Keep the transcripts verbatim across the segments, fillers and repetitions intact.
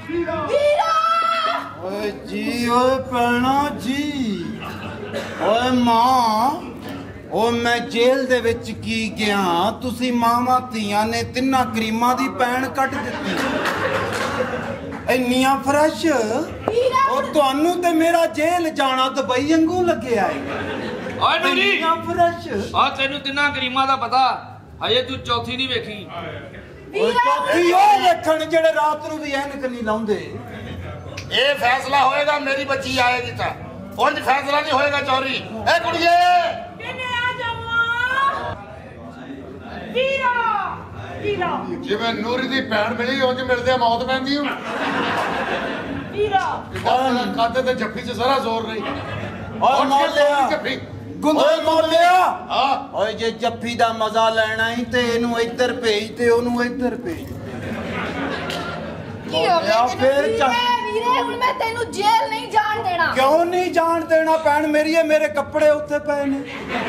ओए जी ओए भैणा जी ओए मां ओ मैं जेल दे विच की गया तुसी मावां धीआं ने तिन्ना करीमां दी पैण कट दित्ती इन्नियां फ्रैश ओ तुहानू ते मेरा जेल जाना दुबई वांगू लग्गिया है ओए नूरी इन्नियां फ्रैश आ तैनू तिन्ना करीमां दा पता हजे तू चौथी नहीं वेखी ओए चौथी ओ वेखण जेड़े रात नू भी ऐनक नहीं लाउंदे ये फैसला होएगा मेरी बच्ची आएगी ता उंज फैसला नहीं होएगा चौरी ए कुड़िए किने आ जावा वीरा वीरा जिवें नूरी दी भैन मिली उंज मिलदे मौत पैंदी हूं वीरा काते ते जफ्फी च सारा जोर नहीं ओए मौलिया जफ्फी गुंदे मौलिया हां ओए जे जफ्फी दा मजा लेना ही ते इनू इधर भेज ते ओनू इधर भेज की हो गया फिर वीरे हुन मैं तेनू जेल नहीं जान देना क्यों नहीं जान देना भैन मेरी है मेरे कपड़े उत्ते पे ने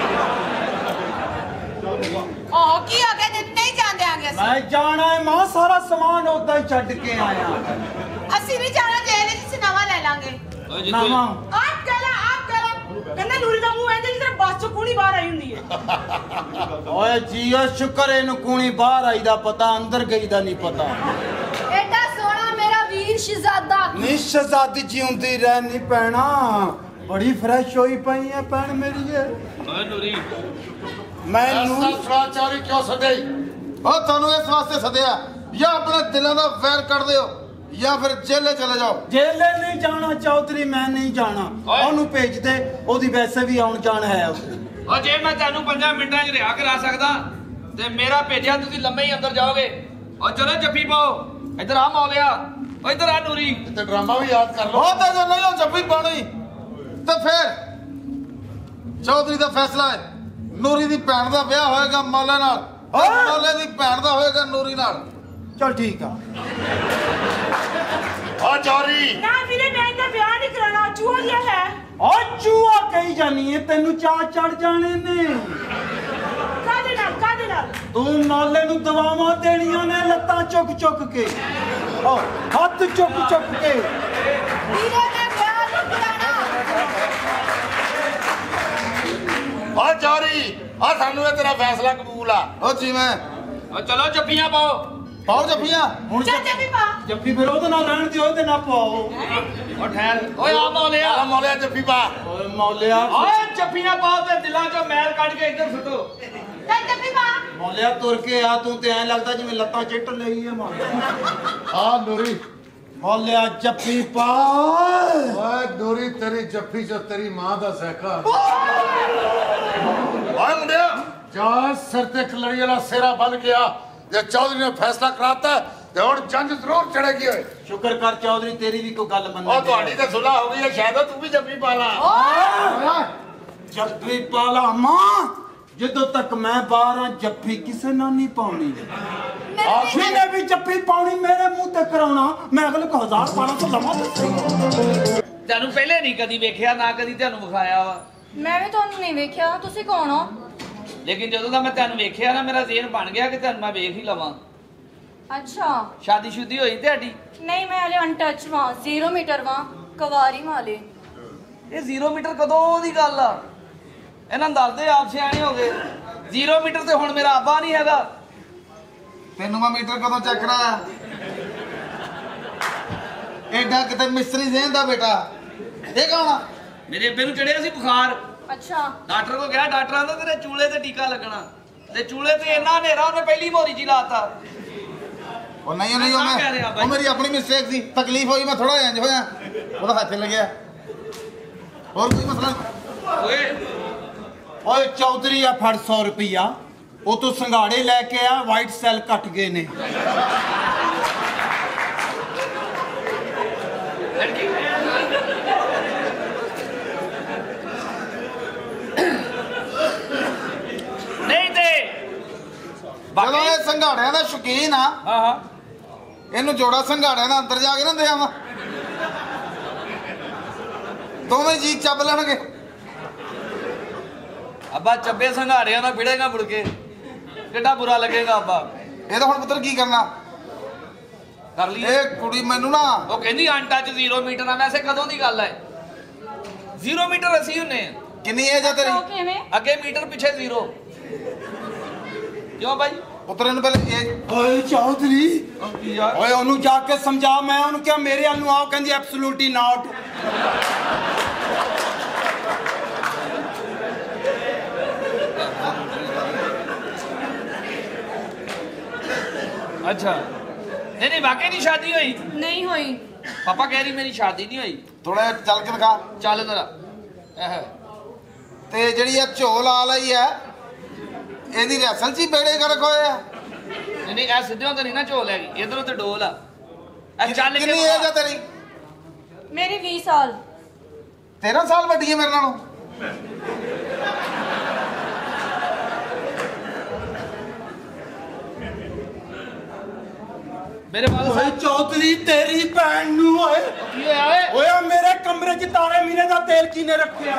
ओ की हो गया ते नहीं जान देंगे मैं जाना है मां सारा सामान उदा ही छड़ के आया ਅਸੀਂ ਨਹੀਂ ਜਾਣਾ जेल जिस नवा ले लांगे ओए जी नामा आप कहला आप कहला कहना नूरी दा मुंह ऐंਦੇ ਜਿਸ ਬਸ ਚੋਂ ਕੂਣੀ ਬਾਹਰ ਆਈ ਹੁੰਦੀ ਹੈ ओए जिया शुक्र इनु कूणी बाहर आई दा पता अंदर गई दा नहीं पता एडा सोना मेरा वीर शहजादा नी शहजादी जीउंदी रहनी पैना बड़ी फ्रेश होई पई है भैन मेरी है ओए नूरी मैं ऐसा सुना चौरी क्यों सदे ओ थानू इस वास्ते सदया या अपने दिलों दा वैर कर दियो या फिर जेले चले जाओ जेले नहीं जाना चौधरी मैं नहीं जाना ओए। ओनू भेज दे ओदी वैसे भी आउण जान है उसदी ओ जे मैं तैनू पंजा मिंटां च रिहा करा सकदा ते मेरा भेजिया तुसी लम्मे ही अंदर जाओगे ओ चलो जफ्फी पाओ इधर आ मौलिया ओ इधर आ नूरी ते ड्रामा भी याद कर लो ओ ते जो नहीं हो जफ्फी पानी ते फिर चौधरी दा फैसला है नूरी दी भैन दा ब्याह होएगा मौले नाल और मौले दी भैन दा होएगा नूरी नाल चल ठीक है ओ चौरी ना वीरे मैं इनका ब्याह नहीं कराना चूहा लिया है ओ चूहा कही जानी है तेनू चाह चढ़ जाने ने कादे नाल कादे नाल तू मौले नू दवावां देनियां ने लत्तां चुक चुक के ओ हथ चुक चुक के वीरे मैं ब्याह नहीं कराना ओ चौरी ओ सानू ये तेरा फैसला कबूल आ ओ जी मैं ओ चलो जफ्फियां पाओ पाओ जफ्फियां हुण चाचा भी पा जफ्फी फिर ओदे नाल रहण दियो ओदे नाल पाओ ओ ठहर ओए आ मौलिया आ मौलिया जफ्फी पा ओए मौलिया ओए जफ्फियां पाओ ते दिलां चों मैल ਕੱਢ के इधर सुटो चाचा भी पा मौलिया तुर के आ तू ते ऐ लगदा जिवें लत्तां चिट लई है मौलिया आ नूरी मौलिया जफ्फी पा ओए नूरी तेरी जफ्फी च तेरी मां दा सहका ओए मुंडिया जा सिर ते खलड़ी वाला सेरा बन गया जे चौधरी ने फैसला कराता ते हुन जंग जरूर चढ़ेगी ओए शुक्र कर चौधरी तेरी भी कोई गल ओ मन ਤੁਹਾਡੀ ਤੇ ਸੁਲਾ ਹੋ ਗਈ ਹੈ ਸ਼ਾਇਦ ਤੂੰ ਵੀ ਜੱਫੀ ਪਾ ਲਾ जफ्फी पाला मां ਜਦੋਂ ਤੱਕ ਮੈਂ ਬਾਹਰ ਆ ਜੱਫੀ ਕਿਸੇ ਨਾਲ ਨਹੀਂ ਪਾਉਣੀ ਆਖੀ ਨੇ ਵੀ ਜੱਫੀ ਪਾਉਣੀ ਮੇਰੇ ਮੂੰਹ ਤੇ ਕਰਾਉਣਾ ਮੈਂ ਅਗਲੇ ਕੋ ਹਜ਼ਾਰ ਬਾਰਾਂ ਸੌ ਲਵਾਂ ਤੈਨੂੰ ਪਹਿਲੇ ਨਹੀਂ ਕਦੀ ਵੇਖਿਆ ਨਾ ਕਦੀ ਤੈਨੂੰ ਵਿਖਾਇਆ ਵਾ ਮੈਂ ਵੀ ਤੁਹਾਨੂੰ ਨਹੀਂ ਵੇਖਿਆ ਤੁਸੀਂ ਕੌਣ ਹੋ ਲੇਕਿਨ ਜਦੋਂ ਦਾ ਮੈਂ ਤੈਨੂੰ ਵੇਖਿਆ ਨਾ ਮੇਰਾ ਜ਼ੇਨ ਬਣ ਗਿਆ ਕਿ ਤੈਨੂੰ ਮੈਂ ਵੇਖ ਹੀ ਲਵਾਂ ਅੱਛਾ ਸ਼ਾਦੀ ਸ਼ੁਦੀ ਹੋਈ ਤੁਹਾਡੀ ਨਹੀਂ ਮੈਂ ਹਲੇ ਅਨਟੱਚ ਵਾਂ ਜ਼ੀਰੋ ਮੀਟਰ ਵਾਂ ਕਵਾਰੀ ਮਾਲੇ ਇਹ ਜ਼ੀਰੋ ਮੀਟਰ ਕਦੋਂ ਦੀ ਗੱਲ ਆ ਇਹਨਾਂ ਨੂੰ ਦੱਸਦੇ ਆਪ ਸਿਆਣੇ ਹੋ ਗਏ ਜ਼ੀਰੋ ਮੀਟਰ ਤੇ ਹੁਣ ਮੇਰਾ ਆਬਾ ਨਹੀਂ ਹੈਗਾ ਤੈਨੂੰ ਮੈਂ ਮੀਟਰ ਕਦੋਂ ਚੈੱਕ ਕਰਾਇਆ ਐਡਾ ਕਿਤੇ ਮਿਸਤਰੀ ਜ਼ਹਿਨ ਦਾ ਬੇਟਾ ਇਹ ਕੌਣ ਆ ਮੇਰੇ ਅੱਬੇ ਨੂੰ ਚੜਿਆ ਸੀ ਬੁਖਾਰ ਅੱਛਾ ਡਾਕਟਰ ਕੋ ਗਿਆ ਡਾਕਟਰ ਆਂਦਾ ਤੇਰੇ ਚੂਲੇ ਤੇ ਟੀਕਾ ਲੱਗਣਾ ਤੇ ਚੂਲੇ ਤੇ ਇੰਨਾ ਹਨੇਰਾ ਉਹਨੇ ਪਹਿਲੀ ਮੋਰੀ ਜੀ ਲਾਤਾ ਉਹ ਨਹੀਂ ਨਹੀਂ ਉਹ ਮੈਂ ਉਹ ਮੇਰੀ ਆਪਣੀ ਮਿਸਟੇਕ ਸੀ ਤਕਲੀਫ ਹੋਈ ਮੈਂ ਥੋੜਾ ਇੰਜ ਹੋਇਆ ਉਹਦਾ ਹੱਥ ਲੱਗਿਆ ਹੋਰ ਕੋਈ ਮਸਲਾ ਓਏ ਓਏ ਚੌਧਰੀ ਆ ਫੜ ਸੌ ਰੁਪਈਆ ਉਹ ਤੋਂ ਸੰਘਾੜੇ ਲੈ ਕੇ ਆ ਵਾਈਟ ਸੈੱਲ ਕੱਟ ਗਏ ਨੇ ਨਹੀਂ ਤੇ ਜਦੋਂ ਇਹ ਸੰਘਾੜਿਆਂ ਦਾ ਸ਼ੌਕੀਨ ਆ ਹਾਂ ਹਾਂ ਇਹਨੂੰ ਜੋੜਾ ਸੰਘਾੜਿਆਂ ਦਾ ਅੰਦਰ ਜਾ ਕੇ ਨਾ ਦਿਆਵਾਂ ਦੋਵੇਂ ਜੀ ਚੱਬ ਲੈਣਗੇ ਅੱਬਾ ਚੱਬੇ ਸੰਘਾੜਿਆਂ ਨਾਲ ਫਿੜੇਗਾ ਮੁੜ ਕੇ ਕਿੱਡਾ ਬੁਰਾ ਲੱਗੇਗਾ ਅੱਬਾ ਇਹਦਾ ਹੁਣ ਪੁੱਤਰ ਕੀ ਕਰਨਾ ਕਰ ਲਈਏ। ਇਹ ਕੁੜੀ ਮੈਨੂੰ ਨਾ ਉਹ ਕਹਿੰਦੀ ਅਨਟੱਚ ਜ਼ੀਰੋ ਮੀਟਰ ਆ। ਵੈਸੇ ਕਦੋਂ ਦੀ ਗੱਲ ਹੈ? ਜ਼ੀਰੋ ਮੀਟਰ ਅਸੀਂ ਹੁੰਨੇ ਆ। ਕਿੰਨੀ ਏਜ ਆ ਤੇਰੀ? ਉਹ ਕਿਵੇਂ? ਅੱਗੇ ਮੀਟਰ ਪਿੱਛੇ ਜ਼ੀਰੋ। ਕਿਉਂ ਬਾਈ? ਪੁੱਤਰ ਨੂੰ ਪਹਿਲੇ ਏਜ। ਓਏ ਚੌਧਰੀ ਯਾਰ ਓਏ ਉਹਨੂੰ ਜਾ ਕੇ ਸਮਝਾ। ਮੈਂ ਉਹਨੂੰ ਕਿਹਾ ਮੇਰੇ ਵੱਲ ਨੂੰ ਆਓ, ਕਹਿੰਦੀ ਐਬਸੋਲੂਟਲੀ ਨਾਟ। अच्छा नहीं नहीं वाकई नहीं शादी हुई? ਨਹੀਂ ਹੋਈ। पापा कह रही मेरी शादी नहीं हुई। ਥੋੜਾ ਜਿਹਾ ਚੱਲ ਕੇ ਦਿਖਾ। चल जरा एह, ਤੇ ਜਿਹੜੀ ਇਹ ਝੋਲ ਆ ਲਈ ਹੈ ਇਹਦੀ ਰੈਸਲ ਚ ਹੀ ਬੇੜੇ ਗਰਕ ਹੋਏ ਆ। नहीं नहीं ऐ सीधे तो नहीं ना झोल हैगी, इधरों तो डोल आ। ए चल के ਕਿੰਨੀ ਏਜ ਆ ਤੇਰੀ? ਮੇਰੀ ਵੀਹ ਸਾਲ। ਤੇਰਾਂ ਸਾਲ ਵੱਡੀ ਹੈ ਮੇਰੇ ਨਾਲੋਂ। मेरे वाल ਓਏ साहब ਚੌਧਰੀ ਤੇਰੀ ਭੈਣ ਨੂੰ ਓਏ की होया ओए? ਓਏ ਆਹ ਮੇਰੇ ਕਮਰੇ 'ਚ ਤਾਰੇ ਮੀਰੇ ਦਾ ਤੇਲ ਕਿਨੇ ਰੱਖਿਆ?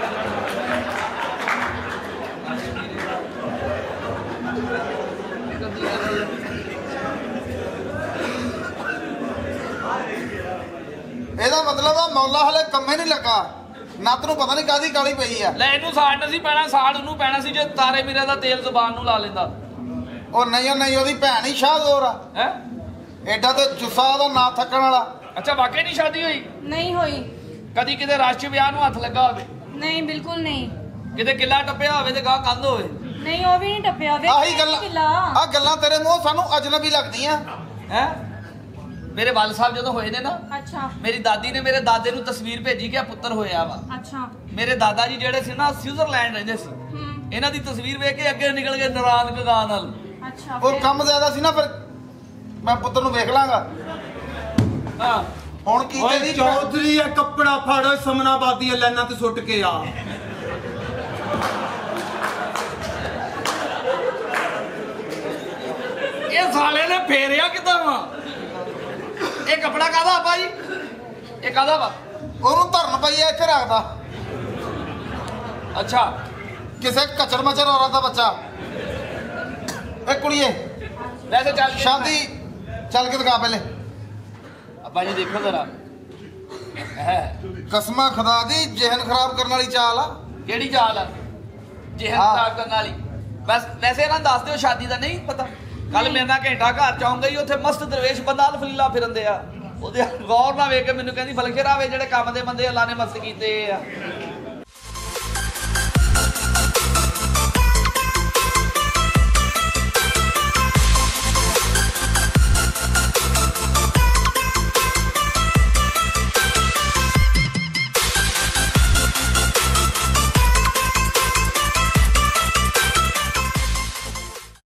ਇਹਦਾ ਮਤਲਬ ਆ ਮੌਲਾ ਹਲੇ ਕੰਮੇ ਨਹੀਂ ਲੱਗਾ। ਨੱਤ ਨੂੰ ਪਤਾ ਨਹੀਂ ਕਾਦੀ ਕਾਲੀ ਪਈ ਆ। ਲੈ ਇਹਨੂੰ ਸਾੜ ਨਹੀਂ ਸੀ ਪੈਣਾ, ਸਾੜ ਉਹਨੂੰ ਪੈਣਾ ਸੀ ਜੇ ਤਾਰੇ ਮੀਰੇ ਦਾ ਤੇਲ ਜ਼ੁਬਾਨ ਨੂੰ ਲਾ ਲੈਂਦਾ। ਉਹ ਨਹੀਂ ਉਹ ਨਹੀਂ ਉਹਦੀ ਭੈਣ ਹੀ ਸ਼ਾਹਜ਼ੋਰ ਆ। ਹੈ ਐਡਾ ਤੇ ਜੁੱਸਾ ਉਹਦਾ ਨਾ ਥੱਕਣ ਵਾਲਾ। ਅੱਛਾ ਵਾਕਈ ਨਹੀਂ ਸ਼ਾਦੀ ਹੋਈ? ਨਹੀਂ ਹੋਈ। ਕਦੀ ਕਿਤੇ ਰਾਸ਼ਟਰੀ ਵਿਆਹ ਨੂੰ ਹੱਥ ਲੱਗਾ ਹੋਵੇ, ਨਹੀਂ ਬਿਲਕੁਲ ਨਹੀਂ। ਕਿਤੇ ਕਿੱਲਾ ਟੱਪਿਆ ਹੋਵੇ ਤੇ ਗਾਹ ਕੰਧ ਹੋਵੇ? ਨਹੀਂ ਉਹ ਵੀ ਨਹੀਂ ਟੱਪਿਆ। ਵੇ ਆਹੀ ਗੱਲਾਂ ਕਿਲਾ। ਆ ਗੱਲਾਂ ਤੇਰੇ ਮੂੰਹ ਸਾਨੂੰ ਅਜਨਬੀ ਲੱਗਦੀਆਂ। ਹੈ ਮੇਰੇ ਵਾਲ ਸਾਹਿਬ ਜਦੋਂ ਹੋਏ ਨੇ ਨਾ, ਅੱਛਾ ਮੇਰੀ ਦਾਦੀ ਨੇ ਮੇਰੇ ਦਾਦੇ ਨੂੰ ਤਸਵੀਰ ਭੇਜੀ ਕਿ ਆ ਪੁੱਤਰ ਹੋਇਆ ਵਾ। ਅੱਛਾ। ਮੇਰੇ ਦਾਦਾ ਜੀ ਜਿਹੜੇ ਸੀ ਨਾ ਸਵਿਟਜ਼ਰਲੈਂਡ ਰਹਿੰਦੇ ਸੀ। ਹੂੰ ਇਹਨਾਂ ਦੀ ਤਸਵੀਰ ਵੇਖ ਕੇ ਅੱਗੇ ਨਿਕਲ ਗਏ ਨਰਾਨ ਕਗਾਨ ਨਾਲ। ਅੱਛਾ। ਉਹ ਫਿਰ? ਕੰਮ ਜ਼ਿਆਦਾ ਸੀ ਨਾ ਫਿਰ ਮੈਂ ਪੁੱਤਰ ਨੂੰ ਵੇਖ ਲਾਂਗਾ। ਹਾਂ ਹੁਣ ਕੀ ਓਏ ਤੇਰੀ ਚੌਧਰੀ ਇਹ ਕੱਪੜਾ ਫੜ ਸਮਨਾਬਾਦੀ ਲਾਈਨਾਂ ਤੇ ਸੁੱਟ ਕੇ ਆ। ਇਹ ਸਾਲੇ ਨੇ ਫੇਰਿਆ ਕਿਦਾਂ ਵਾ? ਇਹ ਕਪੜਾ ਕਾਹਦਾ ਆਪਾ ਜੀ? ਇਹ ਕਾਹਦਾ ਵਾ? ਉਹਨੂੰ ਧਰਨ ਪਈ ਐ ਇੱਥੇ ਰੱਖਦਾ। ਅੱਛਾ ਕਿਸੇ ਕਚਰ ਮਚਰ ਔਰਤ ਦਾ ਬੱਚਾ। ਇਹ ਕੁੜੀਏ ਵੈਸੇ ਚੱਲ ਕੇ ਸ਼ਾਦੀ ਚੱਲ ਕੇ ਦਿਖਾ ਪਹਿਲੇ। ਆਪਾ ਜੀ ਦੇਖੋ ਜ਼ਰਾ ਹੈ ਕਸਮਾਂ ਖੁਦਾ ਦੀ ਜਿਹਨ ਖਰਾਬ ਕਰਨ ਵਾਲੀ ਚਾਲ ਆ। ਕਿਹੜੀ ਚਾਲ ਆ ਜਿਹਨ ਹਾਂ। ਖਰਾਬ ਕਰਨ ਵਾਲੀ? ਬਸ ਵੈਸੇ ਇਹਨਾਂ ਨੂੰ ਦੱਸ ਦਿਓ ਸ਼ਾਦੀ ਦਾ ਨਹੀਂ ਪਤਾ। ਕੱਲ ਮੇਰੇ ਨਾਲ ਘੰਟਾ ਘਰ ਚ ਆਉਂਗਾ ਹੀ, ਉੱਥੇ ਮਸਤ ਦਰਵੇਸ਼ ਬੰਦਾ ਅਲਫਲੀਲਾ ਫਿਰਦੇ ਆ। ਉਹਦੇ ਗੌਰ ਨਾਲ ਵੇਖ ਕੇ ਮੈਨੂੰ ਕਹਿੰਦੀ ਫਲਕੇ ਰਾਵੇ ਜਿਹੜੇ ਕੰਮ ਦੇ ਬੰਦੇ ਅੱਲਾ ਨੇ ਮਸਤ ਕੀਤੇ ਆ।